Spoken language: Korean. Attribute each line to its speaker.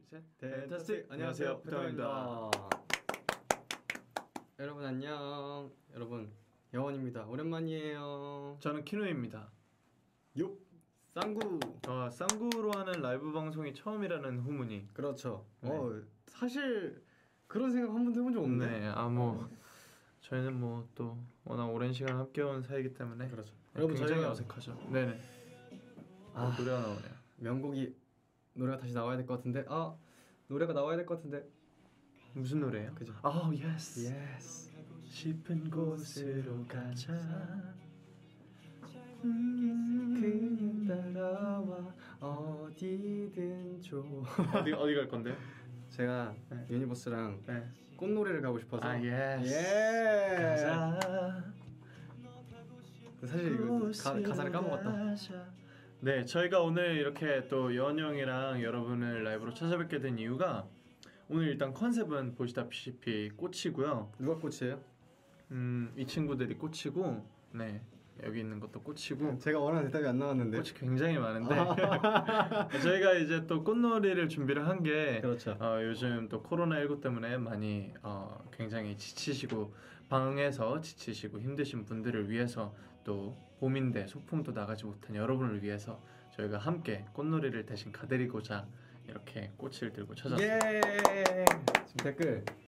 Speaker 1: 셋. 댄타스틱. 안녕하세요, 부탁입니다.
Speaker 2: 여러분 안녕. 여러분 여원입니다. 오랜만이에요.
Speaker 1: 저는 키노입니다.
Speaker 2: 요 쌍구.
Speaker 1: 쌍구로 하는 라이브 방송이 처음이라는 후문이.
Speaker 2: 그렇죠.
Speaker 1: 네.
Speaker 2: 사실 그런 생각 한 번도 해본 적 없네.
Speaker 1: 네, 저희는 뭐 또 워낙 오랜 시간 함께온 사이기 때문에
Speaker 2: 그렇죠.
Speaker 1: 여러분 굉장히
Speaker 2: 저희가-
Speaker 1: 어색하죠. 네네. 노래가 나오네요.
Speaker 2: 명곡이 노래가 다시 나와야 될 것 같은데 노래가 나와야 될 것 같은데
Speaker 1: 무슨 노래예요?
Speaker 2: 그죠?
Speaker 1: 예스.
Speaker 2: 예스.
Speaker 1: 싶은 곳으로 가자.
Speaker 2: 그냥 따라와 어디든 좋아.
Speaker 1: 어디 갈 건데요?
Speaker 2: 제가
Speaker 1: 네.
Speaker 2: 유니버스랑
Speaker 1: 네.
Speaker 2: 꽃노래를 가고 싶어서
Speaker 1: 예스.
Speaker 2: 예.
Speaker 1: 가자.
Speaker 2: 사실 이거 가사를 까먹었다.
Speaker 1: 네, 저희가 오늘 이렇게 또 여원 형이랑 여러분을 라이브로 찾아뵙게 된 이유가 오늘 일단 컨셉은 보시다시피 꽃이고요.
Speaker 2: 누가 꽃이에요?
Speaker 1: 이 친구들이 꽃이고, 네, 여기 있는 것도 꽃이고.
Speaker 2: 제가 원하는 대답이 안 나왔는데.
Speaker 1: 꽃이 굉장히 많은데 저희가 이제 또 꽃놀이를 준비를 한 게
Speaker 2: 그렇죠.
Speaker 1: 요즘 또 코로나19 때문에 많이 굉장히 지치시고 방에서 지치시고 힘드신 분들을 위해서 또 봄인데 소풍도 나가지 못한 여러분을 위해서 저희가 함께 꽃놀이를 대신 가드리고자 이렇게 꽃을 들고 찾아왔습니다.
Speaker 2: 예. 지금 댓글